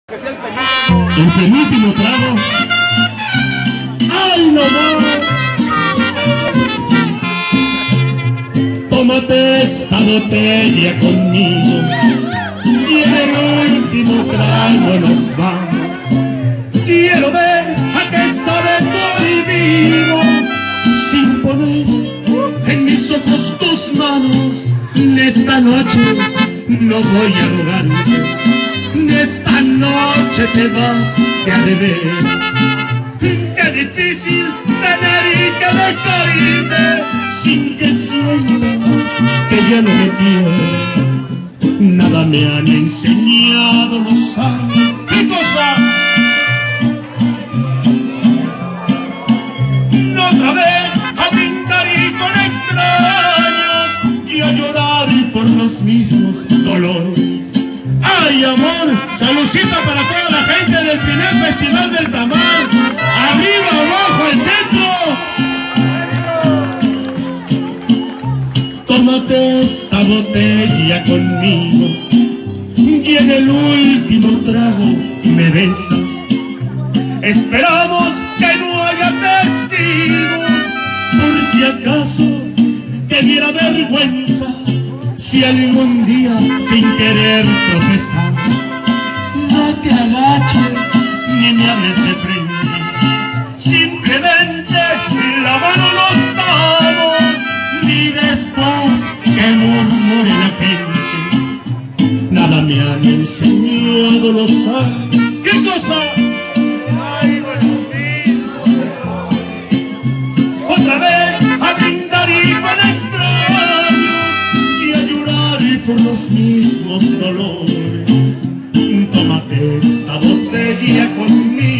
El penúltimo trago. ¡Ay, no más! Tómate esta botella conmigo y en el último trago nos vamos. Quiero ver a qué sabe tu olvido sin poner en mis ojos tus manos. Esta noche no voy a rogarte, esta noche te vas a beber. Qué difícil tener y que dejarme sin que sienta que ya no me quiero. Nada me han enseñado los años. ¿Qué cosa? No otra vez a pintar y con extraños y a llorar y por los mismos dolores. ¡Ay, amor! ¡Saludcita para toda la gente del primer Festival del Tamal! ¡Arriba, abajo, al centro! Tómate esta botella conmigo y en el último trago me besas. Esperamos que no haya testigos por si acaso te diera vergüenza si algún día sin querer tropezar. No te agaches ni me hables de frente, simplemente la mano nos damos y después que murmure la gente. Nada me han enseñado los años. ¿Qué cosa? Ay, otra vez a brindar y con extraños y a llorar y por los mismos dolores. Tómate esta botella conmigo